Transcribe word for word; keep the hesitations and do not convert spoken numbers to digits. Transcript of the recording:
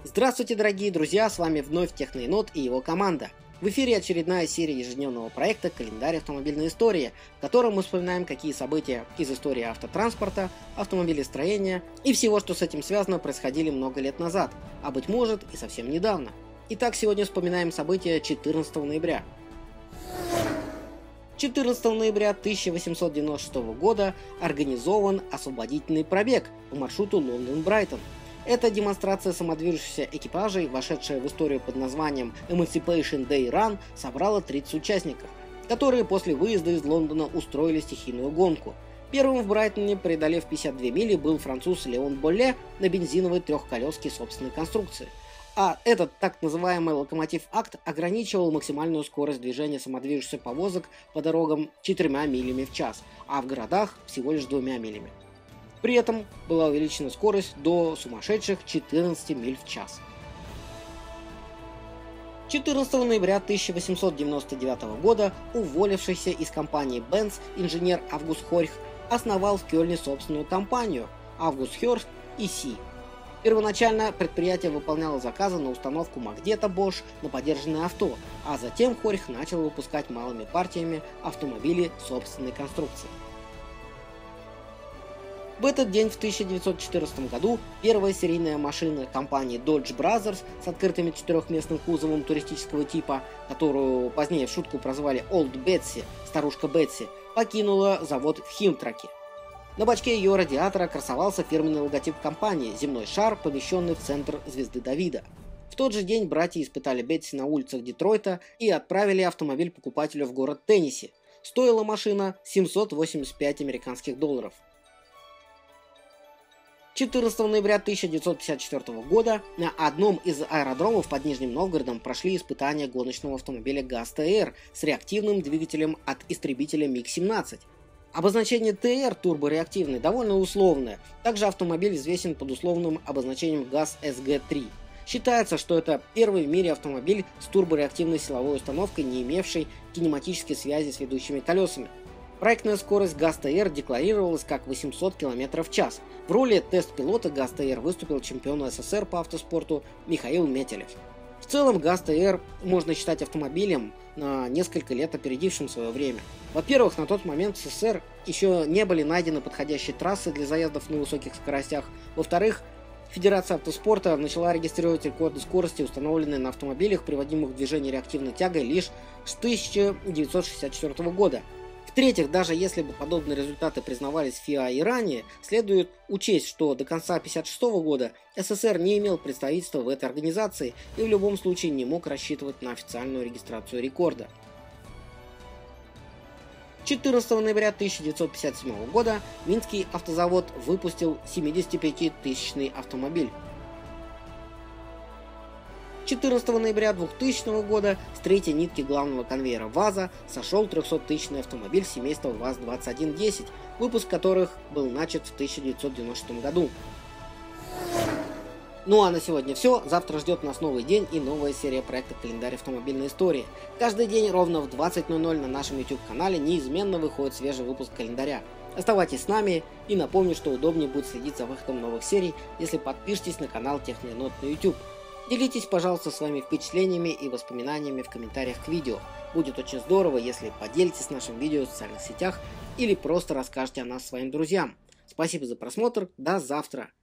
Здравствуйте, дорогие друзья, с вами вновь Техноенот и его команда. В эфире очередная серия ежедневного проекта «Календарь автомобильной истории», в котором мы вспоминаем, какие события из истории автотранспорта, автомобилестроения и всего, что с этим связано, происходили много лет назад, а быть может и совсем недавно. Итак, сегодня вспоминаем события четырнадцатого ноября. четырнадцатого ноября тысяча восемьсот девяносто шестого года организован освободительный пробег по маршруту Лондон-Брайтон. Эта демонстрация самодвижущихся экипажей, вошедшая в историю под названием Emancipation Day Run, собрала тридцать участников, которые после выезда из Лондона устроили стихийную гонку. Первым в Брайтоне, преодолев пятьдесят две мили, был француз Леон Болле на бензиновой трехколеске собственной конструкции. А этот так называемый локомотив-акт ограничивал максимальную скорость движения самодвижущихся повозок по дорогам четырьмя милями в час, а в городах всего лишь двумя милями. При этом была увеличена скорость до сумасшедших четырнадцати миль в час. четырнадцатого ноября тысяча восемьсот девяносто девятого года уволившийся из компании Benz инженер Август Хорьх основал в Кёльне собственную компанию Август Хорьх и Си. Первоначально предприятие выполняло заказы на установку Магдета Bosch на подержанное авто, а затем Хорьх начал выпускать малыми партиями автомобили собственной конструкции. В этот день в тысяча девятьсот четырнадцатом году первая серийная машина компании Dodge Brothers с открытым четырехместным кузовом туристического типа, которую позднее в шутку прозвали Old Betsy, старушка Бетси, покинула завод в Химтраке. На бачке ее радиатора красовался фирменный логотип компании – земной шар, помещенный в центр звезды Давида. В тот же день братья испытали Бетси на улицах Детройта и отправили автомобиль покупателю в город Теннесси. Стоила машина семьсот восемьдесят пять американских долларов. четырнадцатого ноября тысяча девятьсот пятьдесят четвёртого года на одном из аэродромов под Нижним Новгородом прошли испытания гоночного автомобиля ГАЗ-ТР с реактивным двигателем от истребителя миг семнадцать. Обозначение ТР турбореактивный довольно условное. Также автомобиль известен под условным обозначением ГАЗ-эс гэ три. Считается, что это первый в мире автомобиль с турбореактивной силовой установкой, не имевший кинематической связи с ведущими колесами. Проектная скорость ГАЗ-ТР декларировалась как восемьсот километров в час. В роли тест-пилота ГАЗ-ТР выступил чемпион СССР по автоспорту Михаил Метелев. В целом ГАЗ-ТР можно считать автомобилем, на несколько лет опередившим свое время. Во-первых, на тот момент в СССР еще не были найдены подходящие трассы для заездов на высоких скоростях. Во-вторых, Федерация автоспорта начала регистрировать рекорды скорости, установленные на автомобилях, приводимых в движение реактивной тягой, лишь с тысяча девятьсот шестьдесят четвёртого года. В-третьих, даже если бы подобные результаты признавались ФИА и ранее, следует учесть, что до конца тысяча девятьсот пятьдесят шестого года СССР не имел представительства в этой организации и в любом случае не мог рассчитывать на официальную регистрацию рекорда. четырнадцатого ноября тысяча девятьсот пятьдесят седьмого года Минский автозавод выпустил семидесятипятитысячный автомобиль. четырнадцатого ноября двухтысячного года с третьей нитки главного конвейера ВАЗа сошел трехсоттысячный автомобиль семейства ВАЗ двадцать один десять, выпуск которых был начат в тысяча девятьсот девяносто шестом году. Ну а на сегодня все. Завтра ждет нас новый день и новая серия проекта «Календарь автомобильной истории». Каждый день ровно в двадцать ноль ноль на нашем YouTube-канале неизменно выходит свежий выпуск календаря. Оставайтесь с нами, и напомню, что удобнее будет следить за выходом новых серий, если подпишетесь на канал Техноенот на YouTube. Делитесь, пожалуйста, своими впечатлениями и воспоминаниями в комментариях к видео. Будет очень здорово, если поделитесь нашим видео в социальных сетях или просто расскажете о нас своим друзьям. Спасибо за просмотр, до завтра!